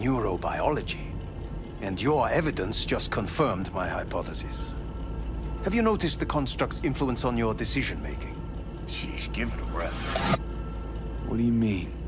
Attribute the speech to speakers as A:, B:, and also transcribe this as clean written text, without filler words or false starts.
A: neurobiology. And your evidence just confirmed my hypothesis. Have you noticed the construct's influence on your decision-making?
B: Sheesh, give it a rest.
C: What do you mean?